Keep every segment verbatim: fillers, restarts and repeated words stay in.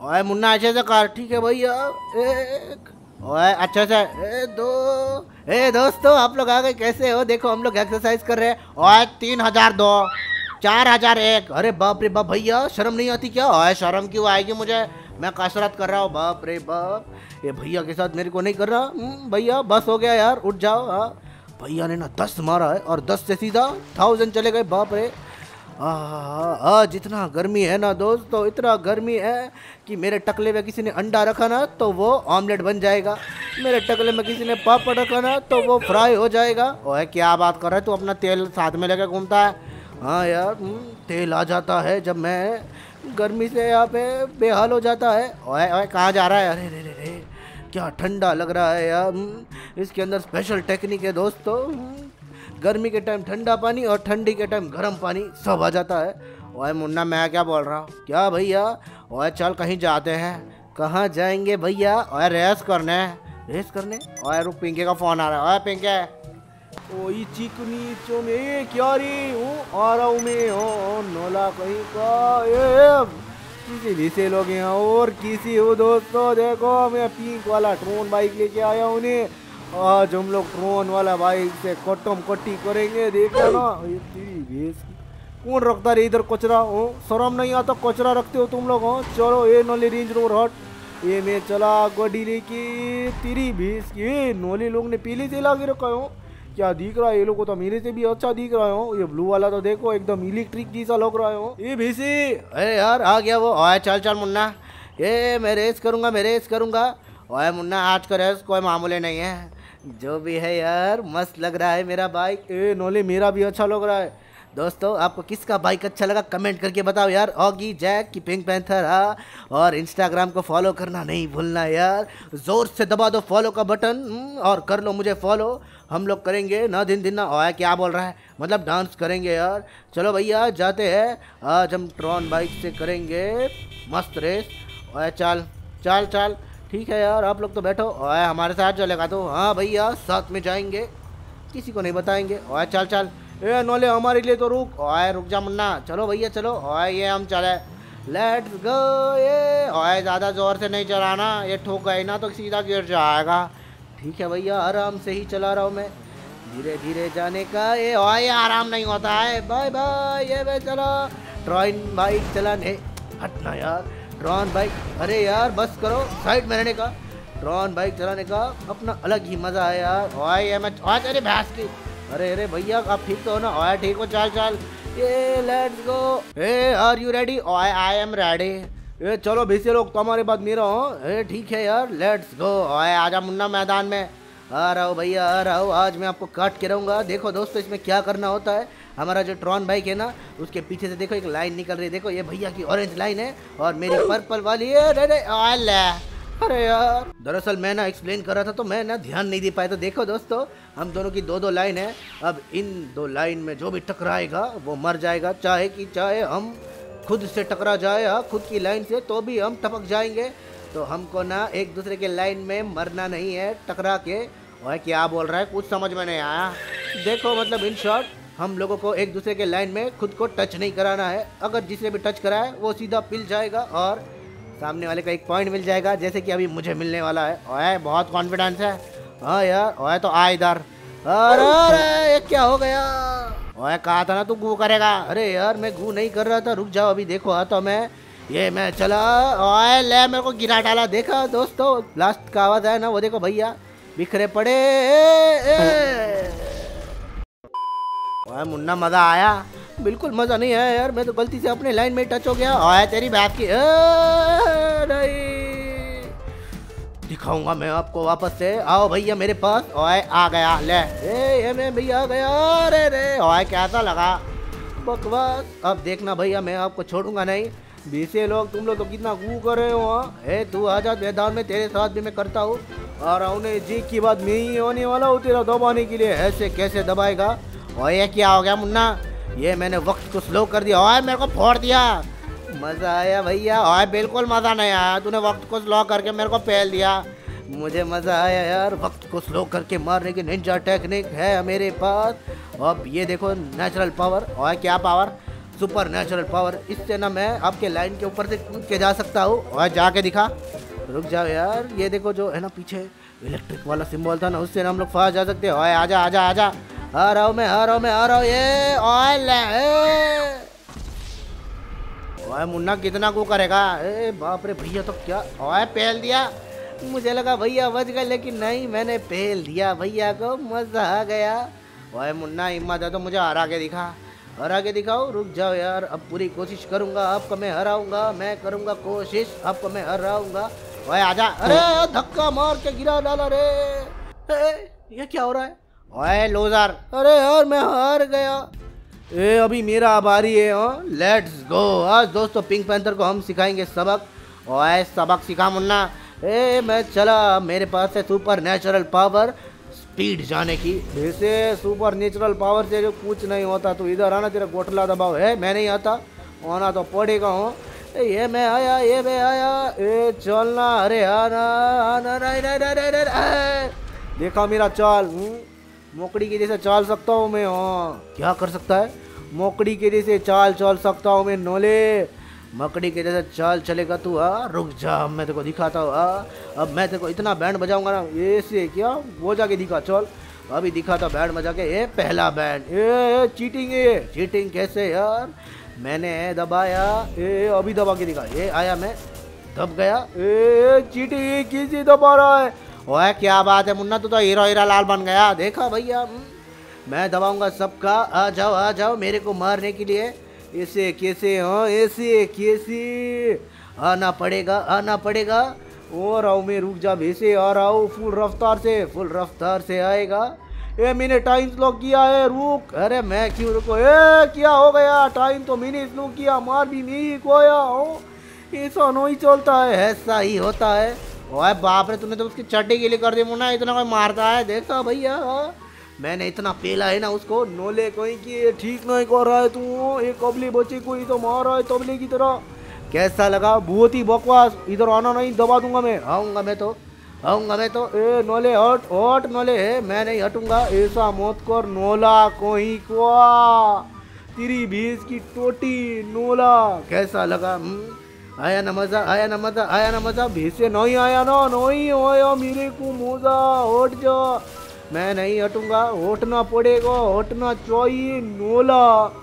ओए मुन्ना अच्छे से कर, ठीक है भैया। एक, ओए अच्छे से, ए दो। ए दोस्तों आप लोग आ गए, कैसे हो? देखो हम लोग एक्सरसाइज कर रहे हैं। ओए तीन हजार दो, चार हजार एक। अरे बाप रे बाप भैया, शर्म नहीं आती क्या? ओए शर्म क्यों आएगी मुझे, मैं कसरत कर रहा हूँ। बाप रे बाप, ये भैया के साथ मेरे को नहीं कर रहा। हम्म, भैया बस हो गया यार, उठ जाओ। हाँ भैया ने ना दस मारा है और दस से सीधा थाउजेंड चले गए। बाप रे, आज जितना गर्मी है ना दोस्तों, इतना गर्मी है कि मेरे टकले में किसी ने अंडा रखा ना तो वो ऑमलेट बन जाएगा, मेरे टकले में किसी ने पापड़ रखा ना तो वो फ्राई हो जाएगा। ओए क्या बात कर रहा है तू, अपना तेल साथ में लेकर घूमता है? हाँ यार, तेल आ जाता है जब मैं गर्मी से यहाँ पे बेहाल हो जाता है। ओए ओए कहाँ जा रहा है? अरे रे रे रे, क्या ठंडा लग रहा है यार। इसके अंदर स्पेशल टेक्निक है दोस्तों, गर्मी के टाइम ठंडा पानी और ठंडी के टाइम गर्म पानी सब आ जाता है। ओए मुन्ना मैं क्या बोल रहा हूँ? क्या भैया? ओए चल कहीं जाते हैं। कहाँ जाएंगे भैया? ओए रेस करने, रेस करने। ओए रुक, पिंके का फोन आ रहा है। ओए पिंके, ओए चिकनी चोमे क्या रे? हूँ आ रहा हूँ मैं। ओ नोला कहीं का, ये किसी भी से लोग यहाँ और किसी हो दोस्तों। देखो मैं पिंक वाला ट्रोन बाइक लेके आया हूँ ने। आज हम लोग ट्रोन वाला बाइक से कट्टम कट्टी करेंगे, देखो ना। ये तेरी भैंस की, कौन रखता रे इधर कचरा? हो शर्म नहीं आता, कचरा रखते हो तुम लोग? हो चलो ये नोली रेंज रोवर हट, ये मैं चला गाड़ी लेके। तेरी भैंस की, ये नोली लोग ने पीली से ला के रखा हो। क्या दिख रहा है ये लोग को? तो मेरे से भी अच्छा दिख रहा हो। ये ब्लू वाला तो देखो एकदम इलेक्ट्रिक जैसा लग रहा हो। ये भैंसी, अरे यार आ गया वो। ओए चल चल मुन्ना, ये मैं रेस करूंगा, मैं रेस करूंगा। ओए मुन्ना आज का रेस कोई मामूली नहीं है, जो भी है यार मस्त लग रहा है मेरा बाइक। ए नोले मेरा भी अच्छा लग रहा है। दोस्तों आपको किसका बाइक अच्छा लगा कमेंट करके बताओ यार। ऑगी, जैक की पिंक पैंथर। हाँ, और इंस्टाग्राम को फॉलो करना नहीं भूलना यार, जोर से दबा दो फॉलो का बटन और कर लो मुझे फॉलो। हम लोग करेंगे ना दिन दिन ना। ओए क्या बोल रहा है, मतलब डांस करेंगे यार। चलो भैया जाते हैं, आज हम ट्रॉन बाइक से करेंगे मस्त रेस। ओए चल चल चल, ठीक है यार आप लोग तो बैठो। ओए हमारे साथ चलेगा तो? हाँ भैया साथ में जाएंगे, किसी को नहीं बताएंगे। ओए चल चल, ए नोले हमारे लिए तो रुक। ओए रुक जा मुन्ना, चलो भैया चलो। ओए ये हम चले, लेट्स गो। ये ओए ज़्यादा ज़ोर से नहीं चलाना, ये ठोक गए ना तो सीधा गिर जाएगा। ठीक है भैया, आराम से ही चला रहा हूँ मैं, धीरे धीरे जाने का। ये ओए आराम नहीं होता है। बाय बाय, ये मैं चलो ट्रॉन बाइक चलाने। हटना यार ट्रॉन बाइक, अरे यार बस करो, साइड में रहने का। ट्रॉन बाइक चलाने का अपना अलग ही मज़ा है यार। ओए ये मैं, ओए तेरी भैंस की, अरे अरे भैया आप ठीक तो हो ना? ओए ठीक हो, चल चल, ये let's go. Hey are you ready? ओए आई एम रेडी। ए चलो भैंसे लोग तुम्हारे बाद मेरा हो। ए ठीक है यार, लेट्स गो। ओए आजा मुन्ना मैदान में। आ रहा हूँ भैया आ रहा हूँ, आज मैं आपको काट के रहूँगा। देखो दोस्तों इसमें क्या करना होता है, हमारा जो ट्रॉन बाइक है ना उसके पीछे से देखो एक लाइन निकल रही है। देखो ये भैया की ऑरेंज लाइन है और मेरी पर्पल वाली है। अरे अरे अरे यार, दरअसल मैं ना एक्सप्लेन कर रहा था तो मैं ना ध्यान नहीं दे पाया। तो देखो दोस्तों हम दोनों की दो दो लाइन है, अब इन दो लाइन में जो भी टकराएगा वो मर जाएगा। चाहे कि चाहे हम खुद से टकरा जाए, हाँ खुद की लाइन से, तो भी हम टपक जाएंगे। तो हमको ना एक दूसरे के लाइन में मरना नहीं है टकरा के। और क्या बोल रहा है, कुछ समझ में नहीं आया। देखो मतलब इन शॉर्ट हम लोगों को एक दूसरे के लाइन में खुद को टच नहीं कराना है। अगर जिसने भी टच कराए वो सीधा पिल जाएगा और सामने वाले का एक पॉइंट मिल जाएगा, जैसे कि अभी मुझे मिलने वाला है। ओए बहुत कॉन्फिडेंस है। हाँ यार, ओए तो आ इधर। अरे अरे ये क्या हो गया? ओए कहा था ना तू गू करेगा। अरे यार मैं गू नहीं कर रहा था, रुक जाओ अभी देखो। हाँ तो मैं ये मैं चला। ओए ले मेरे को गिरा डाला, देखा दोस्तों लास्ट का आवाज आया ना वो देखो भैया बिखरे पड़े। ओए मुन्ना मजा आया? बिल्कुल मजा नहीं आया यार, मैं तो गलती से अपने लाइन में टच हो गया। ओए तेरी बात की, नहीं दिखाऊंगा मैं आपको वापस से। आओ भैया मेरे पास। ओए आ गया, ले ए ये मैं भैया आ गया। अरे रे ओए कैसा लगा? बकवास। अब देखना भैया मैं आपको छोड़ूंगा नहीं। बीसे लोग तुम लोग तो कितना गू कर रहे हो। ए तू आजा मैदान में, तेरे साथ भी मैं करता हूँ। और उन्हें जी की बात मैं ही होने वाला हूँ तेरा दबाने के लिए। ऐसे कैसे दबाएगा? ओए ये क्या हो गया मुन्ना? ये मैंने वक्त को स्लो कर दिया। ओए मेरे को फोड़ दिया। मज़ा आया भैया? ओए बिल्कुल मज़ा नहीं आया, तूने वक्त को स्लो करके मेरे को फेल दिया। मुझे मज़ा आया यार, वक्त को स्लो करके मारने की निंजा टेक्निक है मेरे पास। अब ये देखो नेचुरल पावर। ओए क्या पावर? सुपर नेचुरल पावर, इससे ना मैं आपके लाइन के ऊपर से कूद के जा सकता हूँ। और जाके दिखा। रुक जाओ यार, ये देखो जो है ना पीछे इलेक्ट्रिक वाला सिंबल था ना, उससे ना हम लोग फास्ट जा सकते हैं। ओए आजा आजा आजा, आ रहा हूँ मैं, आ रहा हूँ मैं, आ रहा हूँ। ये ओए ले, ओए मुन्ना कितना को करेगा? ए बाप रे भैया, तो क्या ओए पेल दिया। मुझे लगा भैया बच गए, लेकिन नहीं, मैंने पेल दिया भैया को। मजा आ गया। ओए मुन्ना हिम्मत है तो मुझे हरा के दिखा, हरा के दिखाओ। रुक जाओ यार, अब पूरी कोशिश करूंगा, आपको मैं हराऊंगा, मैं करूंगा कोशिश, आपको मैं हराऊंगा। ओए आजा। अरे धक्का मार के गिरा डाला रे। ए, ये क्या हो रहा है? ओए लोजर, अरे यार मैं हार गया। ए अभी मेरा बारी है। हाँ लेट्स गो। आज दोस्तों पिंक पैंथर को हम सिखाएंगे सबक। ओए सबक सिखा मुन्ना। ए मैं चला, मेरे पास है सुपर नेचुरल पावर, स्पीड जाने की। वैसे सुपर नेचुरल पावर से जो कुछ नहीं होता, तो इधर आना, तेरा गोटला दबाव है, मैं नहीं आता, आना तो पड़ेगा। हूँ ये मैं आया, ये मैं आया। ए चलना, अरे आना आना, नहीं नहीं नहीं नहीं, नहीं। देखा मेरा चाल, मोकड़ी के जैसे चाल सकता हूँ मैं। हाँ क्या कर सकता है? मोकड़ी के जैसे चाल चल सकता हूँ मैं। नोले मकड़ी के जैसे चाल चलेगा तू? हाँ रुक जा, मैं तेरे को दिखाता हूँ। हाँ अब मैं तेरे को इतना बैंड बजाऊंगा ना, ऐसे क्या वो जाके दिखा। चल अभी दिखाता बैंड बजा के। ये पहला बैंड। ये चीटिंग है, चीटिंग कैसे यार? मैंने दबाया, ए अभी दबा के दिखा। ये आया, मैं दब गया। ए चीटिंग किसी दबा रहा है। ओए क्या बात है मुन्ना, तू तो हीरो हीरा लाल बन गया। देखा भैया, मैं दबाऊंगा सबका। आ जाओ आ जाओ मेरे को मारने के लिए। ऐसे कैसे? हाँ ऐसे कैसे? आना पड़ेगा, आना पड़ेगा। और आओ मैं, रुक जा, वैसे आ रहा हूँ फुल रफ्तार से, फुल रफ्तार से आएगा। ए मैंने टाइम स्लो किया है, रुक। अरे मैं क्यों रुको? ए क्या हो गया? टाइम तो मैंने स्लो किया, मार भी मैं ही खोया हूँ। ऐसा नहीं चलता है, ऐसा ही होता है। ओए बाप रे, तूने तो उसकी चड्डी के लिए कर दी मुन्ना, इतना कोई मारता है? देखा भैया, मैंने इतना पेला है ना उसको। नोले कोई की ठीक नहीं कर रहा है तू, एक कबली बच्चे को ही तो मार रहा है तबले की तरह। कैसा लगा? बहुत ही बकवास। इधर आना नहीं, दबा दूंगा मैं। आऊंगा मैं तो, आऊंगा मैं तो। ए नोले हट हट, नोले है, मैं नहीं हटूंगा। ऐसा मत कर नोला, कोई को तेरी भैंस की टोटी। नोला कैसा लगा? आया ना मजा, आया ना मजा, आया ना मजा? भैंसे नहीं आया ना, नहीं आया मेरे को मजा। हट जा, मैं नहीं हटूंगा, हटना पड़ेगा, हटना चाहिए। नोला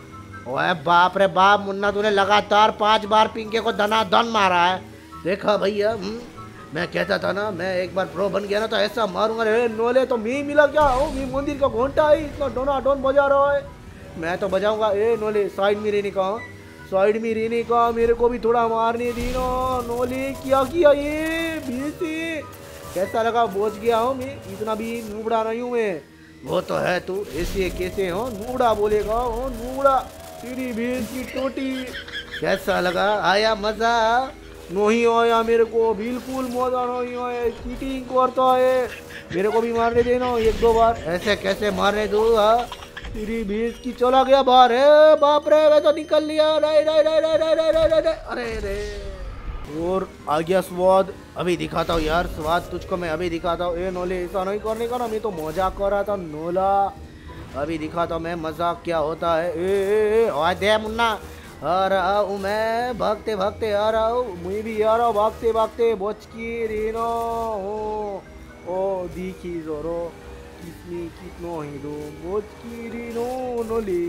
ओए बाप रे बाप, मुन्ना तूने लगातार पांच बार पिंके को धना धन मारा है। देखा भैया, मैं कहता था ना, मैं एक बार प्रो बन गया ना तो ऐसा मारूंगा। रे नोले तो मी मिला क्या? ओ मी मंदिर का घंटा है, इतना डोना डोन बजा रहा है। मैं तो बजाऊंगा। ए नोले साइड में रहने का, साइड में रहने का, मेरे को भी थोड़ा मारने दी ना। नोले क्या किया ये? भैंसे कैसा लगा? बोझ गया हूँ मैं, इतना भी नूबड़ा नहीं हूँ मैं। वो तो है तू, ऐसे कैसे हो नूबड़ा बोलेगा? हो नूबड़ा, तेरी भैंस की टोटी। कैसा लगा? आया मजा? नहीं आया मेरे को, बिल्कुल मजा नहीं आया। चीटिंग करता है, मेरे को भी मारने देना एक दो बार। ऐसे कैसे मारने दो? तेरी भैंस की। चला गया बाहर। है बाप रे, मैं तो निकल लिया। नहीं नहीं नहीं नहीं नहीं नहीं, अरे रे। और आ गया स्वाद। अभी दिखाता हूँ यार स्वाद तुझको, मैं अभी दिखाता हूँ। ए नोले ऐसा नहीं करने का ना, मैं तो मजाक कर रहा था। नोला अभी दिखाता हूँ मैं मजाक क्या होता है। ए ए ए दे मुन्ना, आ रहा हूँ मैं, भागते भागते आ रहा हूँ। मैं भी आ रहा हूँ भागते भागते। बच के रहना हो। ओ दिखी जोरो कितनी कितनो ही दो, बच के रहना। नोले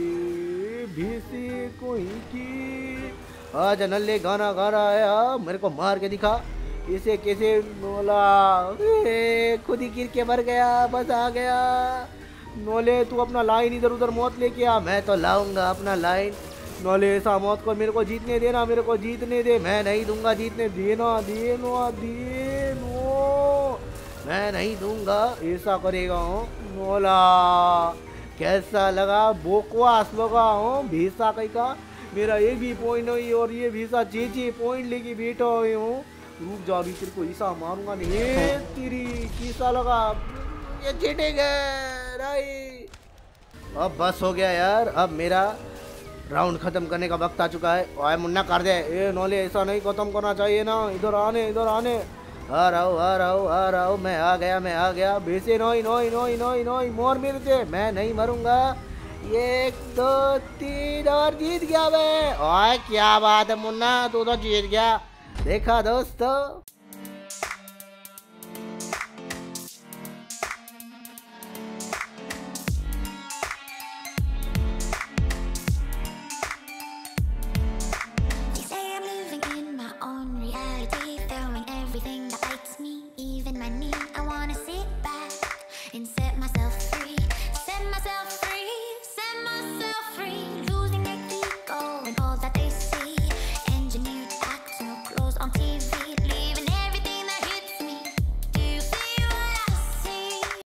भैंसे कोई की आज नल्ले गाना गा रहा है। आ, मेरे को मार के दिखा कैसे कैसे। नोला खुद ही गिर के मर गया, बस आ गया। नोले तू अपना लाइन इधर उधर मौत लेके आ, मैं तो लाऊंगा अपना लाइन। नोले ऐसा मौत को, मेरे को जीतने देना, मेरे को जीतने दे। मैं नहीं दूंगा जीतने, देना देना देनो, मैं नहीं दूंगा। ऐसा करेगा हूँ नोला। कैसा लगा? बकवास लगा हूँ भैंसा कहीं का। मेरा एक भी पॉइंट नहीं, और ये भैंसा छे छे पॉइंट लेके बैठा हुए हूँ। रुक जा, अभी तेरे को ईसा मारूंगा नहीं। तेरी कैसा लगा? ये चीटिंग है नहीं। अब बस हो गया यार, अब मेरा राउंड खत्म करने का वक्त आ चुका है। ओए मुन्ना कर दे। ए नोले ऐसा नहीं खत्म करना चाहिए ना, इधर आने इधर आने। आ रहा हूँ आ रहा हूँ आ रहा हूँ, मैं आ गया मैं आ गया। भैंसे नोई नोई नोई नोई नोई मोर मेरे थे, मैं नहीं मरूंगा। एक दो तीन और जीत गया मैं। ओए क्या बात है मुन्ना, तू तो जीत गया। देखा दोस्तों। They say I'm living in my own reality, throwing everything that bites me, even my knees.